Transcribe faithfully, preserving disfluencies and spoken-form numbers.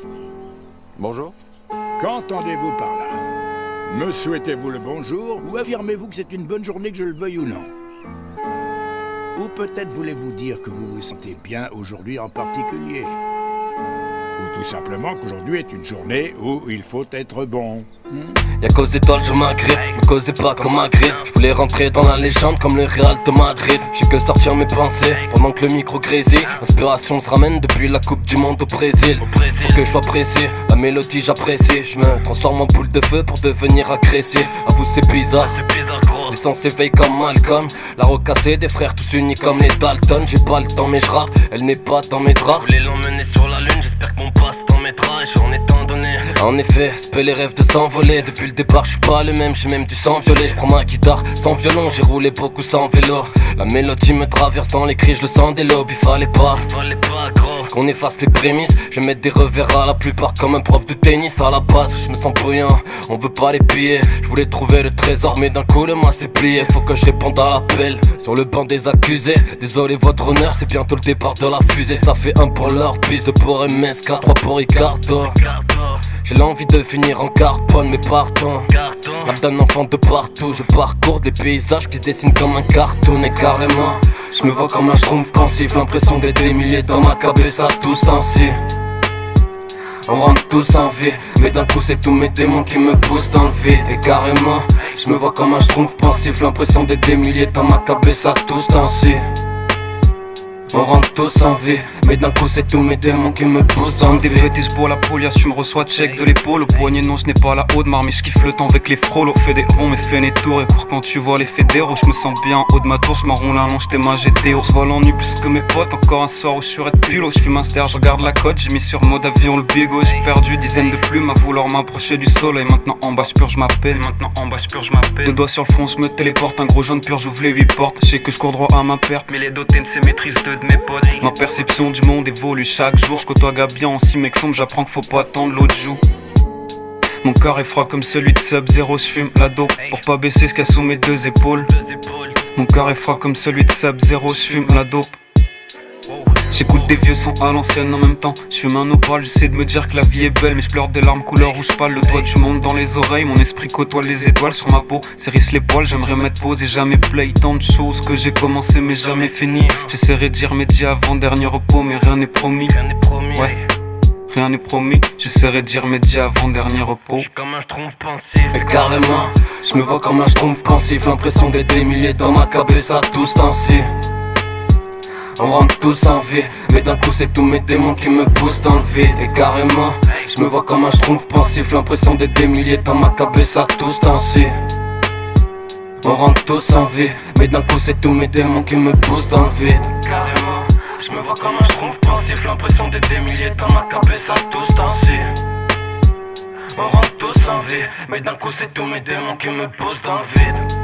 Bonjour. Qu'entendez-vous par là? Me souhaitez-vous le bonjour ou affirmez-vous que c'est une bonne journée que je le veuille ou non? Ou peut-être voulez-vous dire que vous vous sentez bien aujourd'hui en particulier? Ou tout simplement qu'aujourd'hui est une journée où il faut être bon. Y'a qu'aux étoiles je m'agrippe, me causez pas comme un grid. Je voulais rentrer dans la légende comme le Real de Madrid. J'ai que sortir mes pensées pendant que le micro grésille. L'inspiration se ramène depuis la coupe du monde au Brésil. Faut que je sois précis, la mélodie j'apprécie. Je me transforme en boule de feu pour devenir agressif. À vous c'est bizarre, les sens s'éveillent comme Malcolm. La rocassée des frères tous unis comme les Dalton. J'ai pas le temps mais je rappe, elle n'est pas dans mes draps. Je voulais l'emmener sur la lune, j'espère que mon passe-temps m'aidera et j'en ai tant donné. En effet, c'est les rêves de s'envoler. Depuis le départ, je suis pas le même, j'ai même du sang violet. Je prends ma guitare sans violon, j'ai roulé beaucoup sans vélo. La mélodie me traverse dans les cris, je le sens des lobes. Il fallait pas, fallait pas gros qu'on efface les prémices. Je vais mettre des revers à la plupart comme un prof de tennis. À la base, je me sens bruyant, on veut pas les piller. Je voulais trouver le trésor, mais d'un coup le mois s'est plié. Faut que je réponde à l'appel, sur le banc des accusés. Désolé votre honneur, c'est bientôt le départ de la fusée. Ça fait un pour leur piste, deux pour M S K, trois pour Ricardo. J'ai l'envie de finir en carbone, mais pardon. La d'un enfant de partout, je parcours des paysages qui se dessinent comme un cartoon. Et carrément, je me vois comme un schtroumpf pensif. L'impression d'être des milliers dans ma cabeza tous temps-ci. On rentre tous en vie, mais d'un coup c'est tous mes démons qui me poussent dans le vide. Et carrément, je me vois comme un schtroumpf pensif. L'impression d'être des milliers dans ma cabeza tous temps-ci. On rentre tous en vie, mais d'un coup c'est tous mes démons qui me poussent dans le vide. Des bêtises pour la police, tu me reçois check de l'épaule. Au poignet non je n'ai pas la haute marre, mais je kiffe le temps avec les frolos. Fais des ronds mais fais des tours et cours quand tu vois les fédéraux. Je me sens bien en haut de ma tour, je m'enroule un long, j'étais ma G T O. Je vole en nuit plus que mes potes, encore un soir où je suis red pilo. Je fume un ster, je regarde la côte, j'ai mis sur mode avion le bigo. J'ai perdu dizaines de plumes à vouloir m'approcher du soleil. Maintenant en bas je purge ma peine, maintenant en bas je purge ma peine. Deux doigts sur le front, je me téléporte, un gros jaune pur, j'ouvre les huit portes. Je sais que je cours droit à ma perte, mais les dotaines c'est maîtrise deux de mes potes. Ma perception du monde évolue chaque jour. Je côtoie Gabian en six mecs sombres, j'apprends qu'il faut pas attendre l'autre joue. Mon cœur est froid comme celui de Sub-Zero, je fume la dope pour pas baisser ce qu'il y a sous mes deux épaules. Mon cœur est froid comme celui de Sub-Zero, je fume la dope. J'écoute des vieux sons à l'ancienne en même temps. Je fume un opale, j'essaie de me dire que la vie est belle, mais je pleure des larmes couleur rouge pâle. Le doigt du monde dans les oreilles, mon esprit côtoie les étoiles sur ma peau. S'érisse les poils, j'aimerais mettre pause et jamais play. Tant de choses que j'ai commencé mais jamais fini. J'essaierai de dire média avant dernier repos, mais rien n'est promis. Ouais, rien n'est promis. J'essaierai de dire média avant dernier repos. Comme un schtroumpf pensif. Et carrément, je me vois comme un schtroumpf pensif. L'impression d'être des milliers dans ma cabeza tous temps-ci. On rentre tous en vie, mais d'un coup c'est tous mes démons qui me poussent dans le vide. Et carrément, je me vois comme un schtroumpf pensif. L'impression d'être des milliers dans ma cabeza tous temps-ci. On rentre tous en vie, mais d'un coup c'est tous mes démons qui me poussent dans le vide. Carrément, je me vois comme un schtroumpf pensif. L'impression d'être des milliers dans ma cabeza tous temps-ci. On rentre tous en vie, mais d'un coup c'est tous mes démons qui me poussent dans le vide.